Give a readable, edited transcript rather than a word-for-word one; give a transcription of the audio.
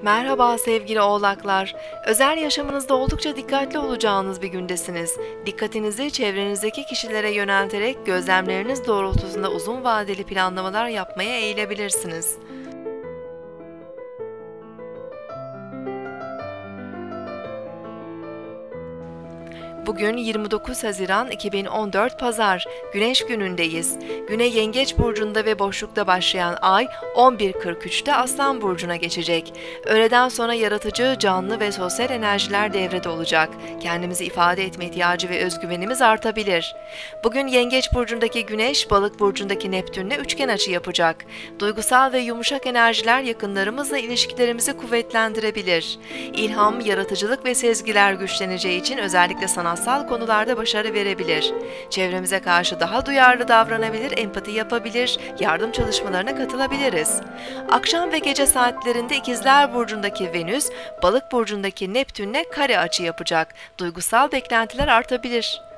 Merhaba sevgili oğlaklar. Özel yaşamınızda oldukça dikkatli olacağınız bir gündesiniz. Dikkatinizi çevrenizdeki kişilere yönelterek gözlemleriniz doğrultusunda uzun vadeli planlamalar yapmaya eğilebilirsiniz. Bugün 29 Haziran 2014 Pazar, Güneş günündeyiz. Güne Yengeç burcunda ve boşlukta başlayan ay 11.43'te Aslan burcuna geçecek. Öğleden sonra yaratıcı, canlı ve sosyal enerjiler devrede olacak. Kendimizi ifade etme ihtiyacı ve özgüvenimiz artabilir. Bugün Yengeç burcundaki Güneş, Balık burcundaki Neptün'le üçgen açı yapacak. Duygusal ve yumuşak enerjiler yakınlarımızla ilişkilerimizi kuvvetlendirebilir. İlham, yaratıcılık ve sezgiler güçleneceği için özellikle sanatsal konularda başarı verebilir. Çevremize karşı daha duyarlı davranabilir, empati yapabilir, yardım çalışmalarına katılabiliriz. Akşam ve gece saatlerinde İkizler burcundaki Venüs, Balık burcundaki Neptün'le kare açı yapacak. Duygusal beklentiler artabilir.